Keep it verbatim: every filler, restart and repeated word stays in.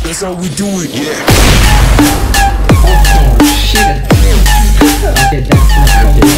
That's how we do it, yeah. Oh shit. Okay, that's not